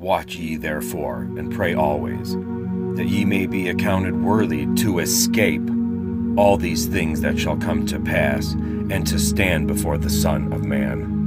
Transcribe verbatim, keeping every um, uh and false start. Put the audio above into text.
Watch ye therefore, and pray always, that ye may be accounted worthy to escape all these things that shall come to pass, and to stand before the Son of Man.